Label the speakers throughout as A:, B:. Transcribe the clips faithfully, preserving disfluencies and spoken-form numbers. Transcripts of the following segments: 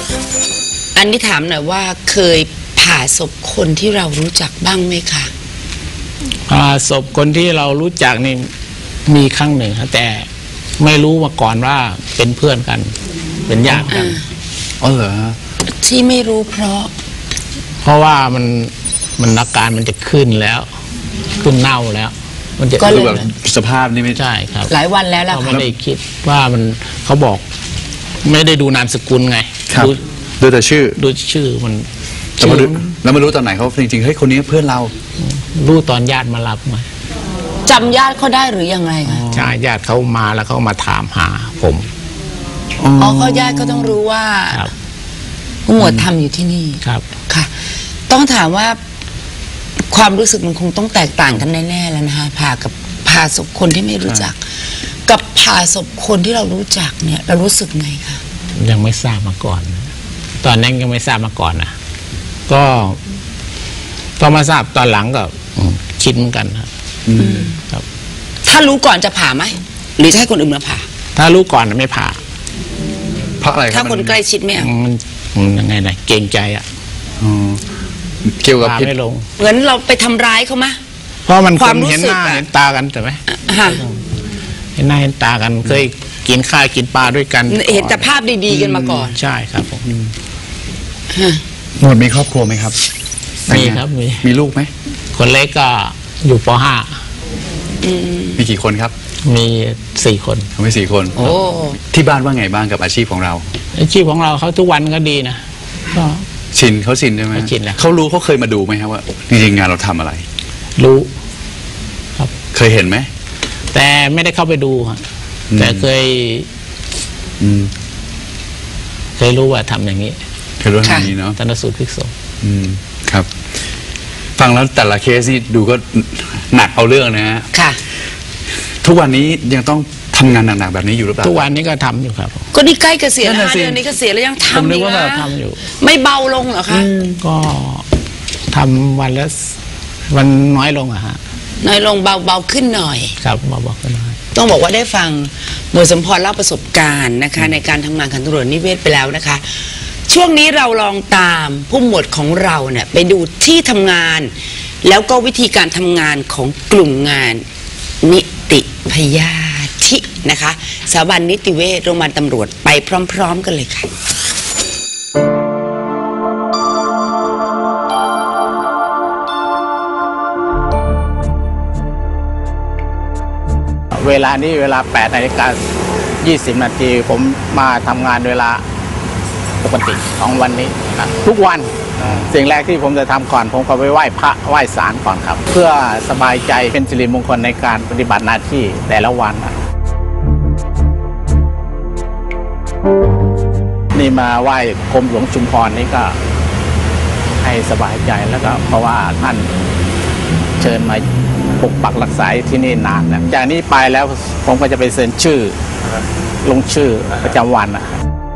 A: อันนี้ถามหน่อยว่าเคยผ่าศพคนที่เรารู้จักบ้างไหมคะ
B: ผ่าศพคนที่เรารู้จักนี่มีครั้งหนึ่งแต่ไม่รู้มาก่อนว่าเป็นเพื่อนกันเป็นญาติกัน
C: อ๋อเหรอ
A: ที่ไม่รู้เพราะ
B: เพราะว่ามันมันอาการมันจะขึ้นแล้วขึ้นเน่าแล้วมันจะ
C: คือแบบสภาพนี่ไม่
B: ใช่ครับ
A: หลายวันแล้วล่ะ
B: เขาไม่ได้คิดว่ามันเขาบอกไม่ได้ดูนามสกุลไง
C: ครับดูแต่ชื่อ
B: ดูชื่อมัน
C: แล้วมารู้ตอนไหนเขาจริงๆเฮ้ยคนนี้เพื่อนเรา
B: รู้ตอนญาติมารับมา
A: จำญาติเขาได้หรือยังไงคะ
B: ใช่ญาติเขามาแล้วเขามาถามหาผม
A: อ๋อเขาญาติก็ต้องรู้ว่าผู้หมวดทำอยู่ที่นี่
B: ครับ
A: ค่ะต้องถามว่าความรู้สึกมันคงต้องแตกต่างกันแน่ๆแล้วนะคะผ่ากับผ่าศพคนที่ไม่รู้จักกับผ่าศพคนที่เรารู้จักเนี่ยเรารู้สึกไงคะ
B: ยังไม่ทราบมาก่อนตอนนั้นยังไม่ทราบมาก่อนนะก็พอมาทราบตอนหลังก็คิดเหมือนกันครับ
A: ถ้ารู้ก่อนจะผ่าไหมหรือจะให้คนอื่นมาผ่า
B: ถ้ารู้ก่อนไม่ผ่า
C: เพราะอะไร
A: ถ้าคนใกล้ชิดไม่เอา
B: มันมันยังไงนะเกรงใจอ่ะ
C: เกี่ยวกับ
B: ไม่ลง
A: เหมือนเราไปทำร้ายเขาไหม
B: เพราะมันความเห็นหน้าเห็นตากันใช่ไหมเห็นหน้าเห็นตากันเคยกินข้าวกินปลาด้วยกัน
A: เห็นแต่ภาพดีๆกันมาก่อน
B: ใช่ครับผม
C: หมวดมีครอบครัวไหมครับ
B: มีครับมี
C: มีลูกไหม
B: คนเล็กก็อยู่ป .ห้า
C: มีกี่คนครับ
B: มีสี่คน
C: มีสี่คนโอ้ที่บ้านว่าไงบ้างกับอาชีพของเรา
B: อาชีพของเราเขาทุกวันก็ดีนะก็
C: ชินเขาชินใช่ไหม
B: ชินแล้ว
C: เขารู้เขาเคยมาดูไหมครับว่าจริงๆงานเราทำอะไร
B: รู้ครับ
C: เคยเห็นไหม
B: แต่ไม่ได้เข้าไปดูแต่เคยเคยรู้ว่าทำอย่างนี้
C: เคยรู้ทำอย่างนี้เนาะ
B: ชันสูตรพลิกศพ
C: ครับฟังแล้วแต่ละเคสนี่ดูก็หนักเอาเรื่องนะฮะ
A: ค่ะ
C: ทุกวันนี้ยังต้องทำงานหนักๆแบบนี้อยู่หรือเปล่า
B: ทุกวันนี้ก็ทำอยู่ครับ
A: ก็นี่ใกล้เกษียณแล้วเดือนนี้เกษียณแล้วยังทำอยู่นะ
B: ทำอยู่
A: ไม่เบาลงเหรอคะ
B: ก็ทำวันละวันน้อยลงอะฮะ
A: น้อยลงเบาเบาขึ้นหน่อย
B: ครับเบาเบาขึ้นหน่อย
A: ต้องบอกว่าได้ฟังหมวดสมพรเล่าประสบการณ์นะคะในการทำงานของตำรวจนิเวศไปแล้วนะคะช่วงนี้เราลองตามผู้หมวดของเราเนี่ยไปดูที่ทำงานแล้วก็วิธีการทำงานของกลุ่มงานนิติพยาธินะคะสถาบันนิติเวชโรงพยาบาลตำรวจไปพร้อมๆกันเลยค่ะ
B: เวลานี้เวลาแปดนาฬิกายี่สิบนาทีผมมาทำงานเวลาปกติของวันนี้นะทุกวันสิ่งแรกที่ผมจะทำก่อนผมก็ไปไหว้พระไหว้ศาลก่อนครับเพื่อสบายใจเป็นสิริมงคลในการปฏิบัติหน้าที่แต่ละวันนี่มาไหว้กรมหลวงชุมพรนี่ก็ให้สบายใจแล้วก็เพราะว่าท่านเชิญมาปกปักรักษาที่นี่นานแล้วจากนี้ไปแล้วผมก็จะไปเซ็นชื่อลงชื่อประจำวันนะ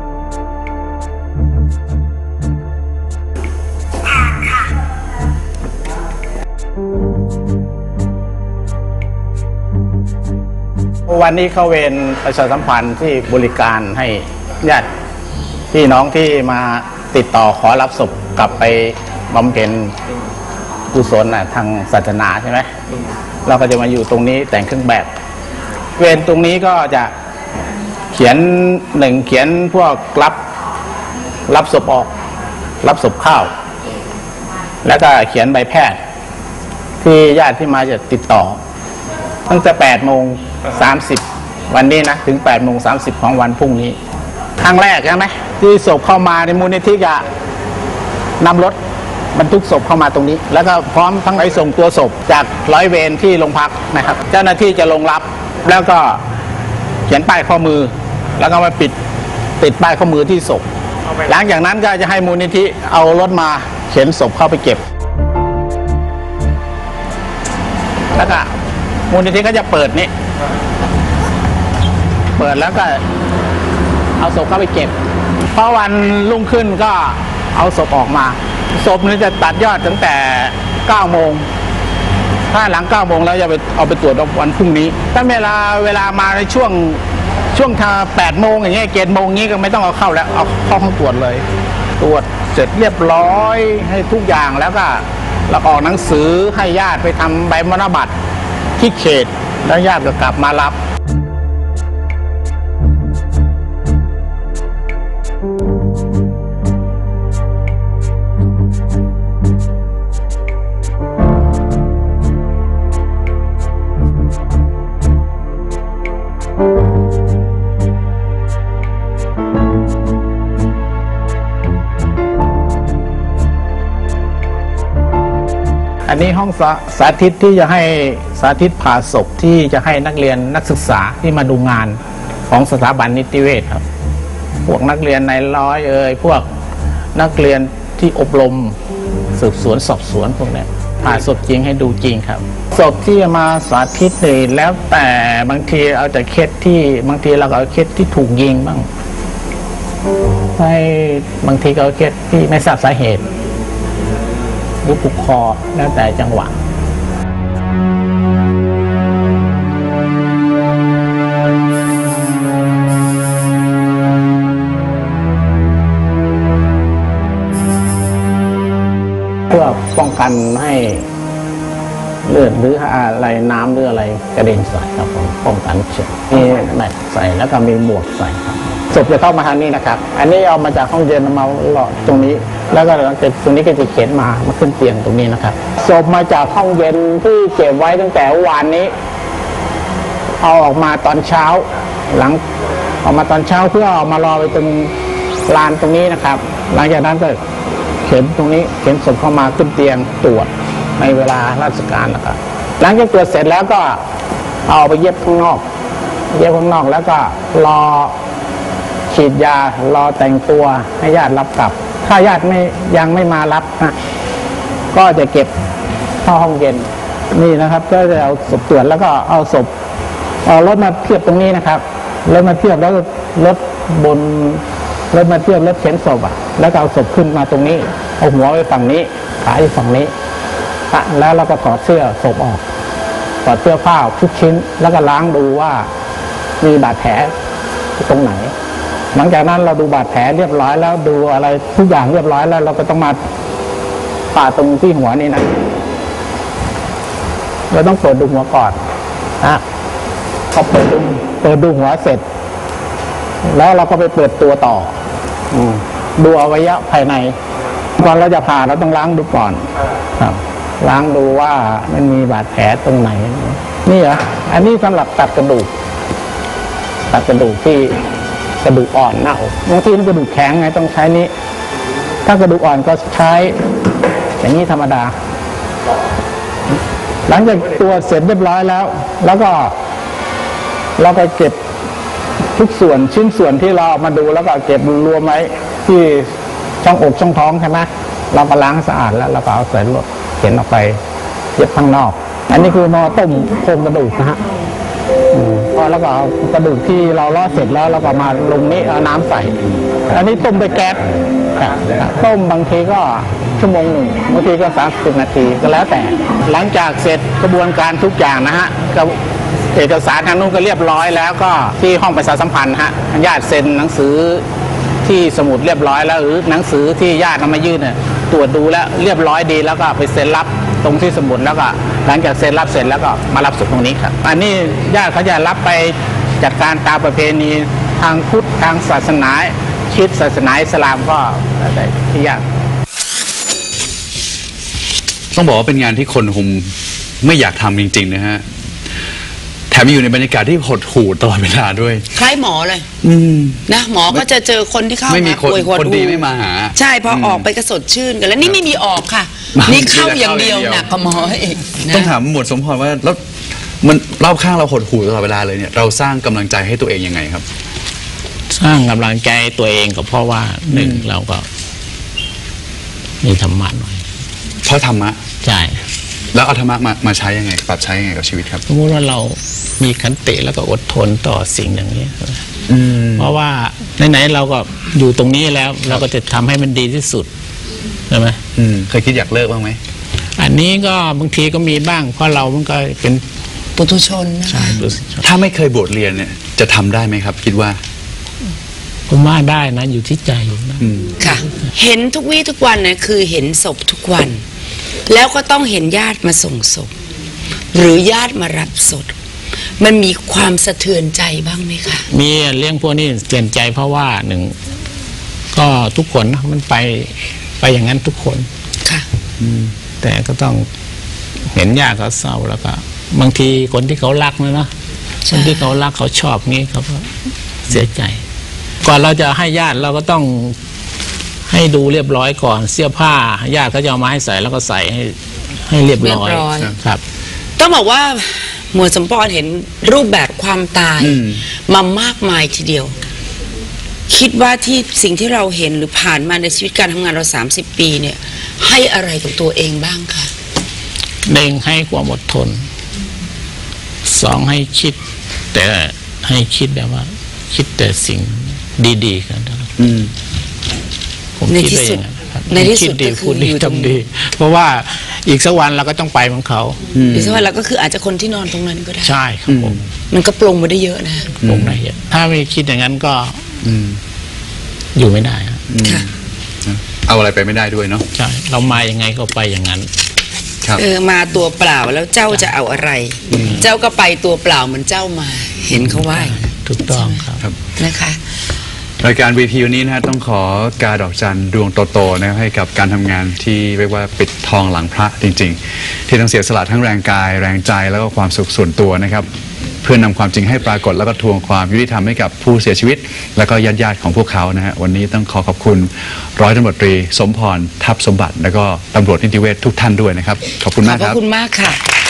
B: วันนี้เข้าเวรประชาสัมพันธ์ที่บริการให้ญาติพี่น้องที่มาติดต่อขอรับศพกลับไปบำเพ็ญกุศลทางศาสนาใช่ไหมเราก็จะมาอยู่ตรงนี้แต่งเครื่องแบบเวรตรงนี้ก็จะเขียนหนึ่งเขียนพวกรับรับศพออกรับศพเข้าแล้วก็เขียนใบแพทย์ที่ญาติที่มาจะติดต่อตั้งแต่แปดโมงสามสิบวันนี้นะถึงแปดโมงสามสิบของวันพรุ่งนี้ครั้งแรกใช่ไหมที่ศพเข้ามาในมูลนิธิจะนำรถบรรทุกศพเข้ามาตรงนี้แล้วก็พร้อมทั้งไปส่งตัวศพจากร้อยเวรที่โรงพักนะครับเจ้าหน้าที่จะลงรับแล้วก็เขียนป้ายข้อมือแล้วก็มาปิดติดป้ายข้อมือที่ศพหลังจากนั้นก็จะให้มูลนิธิเอารถมาเข็นศพเข้าไปเก็บแล้วก็มูลนิธิก็จะเปิดนี่เปิดแล้วก็เอาศพเข้าไปเก็บพอวันรุ่งขึ้นก็เอาศพออกมาศพนี้จะตัดยอดตั้งแต่เก้าโมงถ้าหลังเก้าโมงแล้วจะไปเอาไปตรวจวันพรุ่งนี้ถ้าเวลาเวลามาในช่วงช่วงช่วงทาแปดโมงอย่างเงี้ยเจ็ดโมงงี้ก็ไม่ต้องเอาเข้าแล้วเอาเข้าห้องตรวจเลยตรวจเสร็จเรียบร้อยให้ทุกอย่างแล้วก็เราออกหนังสือให้ญาติไปทำใบมรณบัตรที่เขตแล้วญาติก็กลับมารับอันนี้ห้องสาสาธิตที่จะให้สาธิตผ่าศพที่จะให้นักเรียนนักศึกษาที่มาดูงานของสถาบันนิติเวชครับพวกนักเรียนในร้อยเอ่ยพวกนักเรียนที่อบรมสืบสวนสอบสวนพวกนี้ผ่าศพจริงให้ดูจริงครับศพที่จะมาสาธิตเลยแล้วแต่บางทีเอาแต่เคสที่บางทีเราก็เอาเคสที่ถูกยิงบ้างให้บางทีก็เอาเคสที่ไม่ทราบสาเหตุหรือผูกคอแล้วแต่จังหวะเพื่อป้องกันให้เลือดหรืออะไรน้ำหรืออะไรกระเด็นใส่ครับผมป้องกันเชื้อนี่แม็กใส่แล้วก็มีหมวกใส่ครับศพจะเข้ามาทางนี้นะครับอันนี้เอามาจากห้องเย็นมาหล่อตรงนี้แล้วก็หลังจากตรงนี้ก็จะเข็นมามาขึ้นเตียงตรงนี้นะครับศพมาจากห้องเย็นที่เก็บไว้ตั้งแต่วานนี้เอาออกมาตอนเช้าหลังออกมาตอนเช้าเพื่อเอามารอไว้ตรงลานตรงนี้นะครับหลังจากนั้นก็เข็นตรงนี้เข็นศพเข้ามาขึ้นเตียงตรวจในเวลาราชการนะครับหลังจากตรวจเสร็จแล้วก็เอาไปเย็บข้างนอกเย็บข้างนอกแล้วก็รอฉีดยารอแต่งตัวให้ญาติรับกลับถ้าญาติไม่ยังไม่มารับนะก็จะเก็บเข้าห้องเย็นนี่นะครับก็จะเอาศพตรวจแล้วก็เอาศพเอารถมาเทียบตรงนี้นะครับรถมาเทียบแล้วรถบนรถมาเทียบรถเข็นศพอ่ะแล้วก็เอาศพขึ้นมาตรงนี้เอาหัวไว้ฝั่งนี้ขาอยู่ฝั่งนี้แล้วเราก็ถอดเสื้อศพออกถอดเสื้อผ้าทุกชิ้นแล้วก็ล้างดูว่ามีบาดแผลตรงไหนหลังจากนั้นเราดูบาดแผลเรียบร้อยแล้วดูอะไรทุกอย่างเรียบร้อยแล้วเราก็ต้องมาผ่าตรงที่หัวนี่นะเราต้องเปิดดูหัวก่อนนะพอเปิดดูเปิดดูหัวเสร็จแล้วเราก็ไปเปิดตัวต่อดูอวัยวะภายในก่อนเราจะผ่าเราต้องล้างดูก่อนครับล้างดูว่ามันมีบาดแผลตรงไหนนี่เหรออันนี้สำหรับตัดกระดูกตัดกระดูกที่กระดูกอ่อนเน่าบางทีกระดูกแข็งไงต้องใช้นี้ถ้ากระดูกอ่อนก็ใช้อย่างนี้ธรรมดาหลังจากตัวเสร็จเรียบร้อยแล้วแล้วก็เราไปเก็บทุกส่วนชิ้นส่วนที่เราเอามาดูแล้วก็เก็บรวมไว้ที่ช่องอกช่องท้องใช่ไหมเราก็ล้างสะอาดแล้วเราก็เอาใส่รถเข็นออกไปเย็บข้างนอกอันนี้คือมาต้มโครงกระดูกนะฮะพอแล้วก็เอากระดูกที่เราลอดเสร็จแล้วเราก็มาลงนี้เอาน้ำใส่อันนี้ต้มด้วยแก๊สต้มบางทีก็ชั่วโมงหนึ่งบางทีก็สามสิบนาทีก็แล้วแต่หลังจากเสร็จกระบวนการทุกอย่างนะฮะเอกสารทางนู้นก็เรียบร้อยแล้วก็ที่ห้องประชาสัมพันธ์ฮะญาติเซ็นหนังสือที่สมุดเรียบร้อยแล้วหรือหนังสือที่ญาตินำมายื่นเนี่ยตรวจดูแล้วเรียบร้อยดีแล้วก็ไปเซ็นรับตรงที่สมุดแล้วก็หลังจากเซ็นรับเสร็จแล้วก็มารับศพตรงนี้ครับอันนี้ญาติเขาจะรับไปจัดการตามประเพณีทางพุทธทางศาสนาคริสต์ศาสนาอิสลามก็ได้ที่ญาติ
C: ต้องบอกว่าเป็นงานที่คนคงไม่อยากทำจริงๆนะฮะแถมอยู่ในบรรยากาศที่หดหู่ตลอดเวลาด้วย
A: คล้ายหมอเลยนะหมอก็จะเจอคนที่เข้ามาป่วย
C: คนดีไม่มาหา
A: ใช่พอออกไปก็สดชื่นกันแล้วนี่ไม่มีออกค่ะนี่เข้าอย่างเดียวหนักกว่าหมอเอง
C: ต้องถามหมวดสมพรว่าแล้วมันรอบข้างเราหดหู่ตลอดเวลาเลยเนี่ยเราสร้างกำลังใจให้ตัวเองยังไงครับ
B: สร้างกำลังใจตัวเองก็เพราะว่าหนึ่งเราก็มีธรรมะหน่อย
C: เพราะธรรมะ
B: ใช่
C: แล้วเอาธรรมะมามาใช้ยังไงปรับใช้ยังไงกับชีวิตครับ
B: สมมติว่าเรามีขันติแล้วก็อดทนต่อสิ่งอย่างนี้เพราะว่าไหนๆเราก็อยู่ตรงนี้แล้วเราก็จะทำให้มันดีที่สุดใช่ไหม
C: เคยคิดอยากเลิกบ้างไหม
B: อันนี้ก็บางทีก็มีบ้างเพราะเรามันก็เป็น
A: ปุถุชนนะ
D: ใช่
A: คะ
D: รู้สึก
C: ถ้าไม่เคยบวชเรียนเนี่ยจะทำได้ไหมครับ คิดว่า
D: ผมว่าได้นะอยู่ที่ใจนะ
C: อืม
A: ค่ะ เห็นทุกวี่ทุกวันเนี่ยคือเห็นศพทุกวัน แล้วก็ต้องเห็นญาติมาส่งศพ หรือญาติมารับศพมันมีความสะเทือนใจบ้างไหมคะ
D: มีเรื่องพวกนี้เตือนใจเพราะว่าหนึ่งก็ทุกคนนะมันไปไปอย่างนั้นทุกคน
A: ค่ะ
D: แต่ก็ต้องเห็นญาติเขาเศร้าแล้วก็บางทีคนที่เขารักนะเนาะ
A: ใช่
D: คนที่เขารักเขาชอบงี้เขาก็เสียใจ ก่อนเราจะให้ญาติเราก็ต้องให้ดูเรียบร้อยก่อนเสื้อผ้าญาติเขาจะเอามาให้ใส่แล้วก็ใส่ให้ให้เรียบร้อย
A: เรียบร้อย
D: ครับ
A: ต้องบอกว่าหมวดสมพรเห็นรูปแบบความตาย
C: อืม
A: มามากมายทีเดียว คิดว่าที่สิ่งที่เราเห็นหรือผ่านมาในชีวิตการทำงานเราสามสิบปีเนี่ย ให้อะไรกับตัวเองบ้างคะ
D: หนึ่งให้ความอดทนสองให้คิด แต่ให้คิดแบบว่า คิดแต่สิ่งดีๆกันนะครับ
C: อืม
D: ผม
A: ใน
D: คิด
A: ที่
D: ได้อ
A: สุด
D: ย่างนั้นนะครับ
A: ในที่สุด
D: คิดดี
A: ก็คือ
D: พูดดี
A: อยู่ตรง
D: ทำดี เพราะว่าอีกสักวันเราก็ต้องไปเหมือนเขา
A: หรือว่าเราก็คืออาจจะคนที่นอนตรงนั้นก็ได้
D: ใช่ครับผม
A: มันก็ปรงมาได้เยอะนะ
D: ผมได้เห็นถ้าไม่คิดอย่างนั้นก็
C: อืม
D: อยู่ไม่ได้ครับ
A: ค่ะ
C: เอาอะไรไปไม่ได้ด้วยเนาะ
D: ใช่เรามายังไงก็ไปอย่างนั้น
C: ครับ
A: เออมาตัวเปล่าแล้วเจ้าจะเอาอะไร เจ้าก็ไปตัวเปล่าเหมือนเจ้ามา เห็นเขาว่าอย่างนั้น
D: ถูกต้องครับ
C: ครับ
A: นะคะ
C: รายการ วี พี วันนี้นะฮะต้องขอกาดอกจันดวงโตๆนะครับให้กับการทำงานที่เรียกว่าปิดทองหลังพระจริงๆ ที่ต้องเสียสละทั้งแรงกายแรงใจแล้วก็ความสุขส่วนตัวนะครับเพื่อนำความจริงให้ปรากฏแล้วก็ทวงความยุติธรรมให้กับผู้เสียชีวิต แล้วก็ญาติๆของพวกเขานะฮะวันนี้ต้องขอขอบคุณร้อยตำรวจตรีสมพรทัพสมบัติ แล้วก็ตำรวจนิติเวชทุกท่านด้วยนะครับขอบคุณ
A: ขอ
C: มา
A: บ
C: ก
A: พ
C: ค
A: ระ
C: รับ
A: คุณมากค่ะ